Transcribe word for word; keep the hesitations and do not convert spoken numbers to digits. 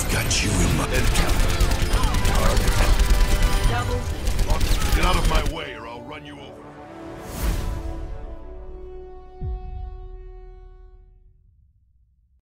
Got you in my head Double. Get out of my way or I'll run you over.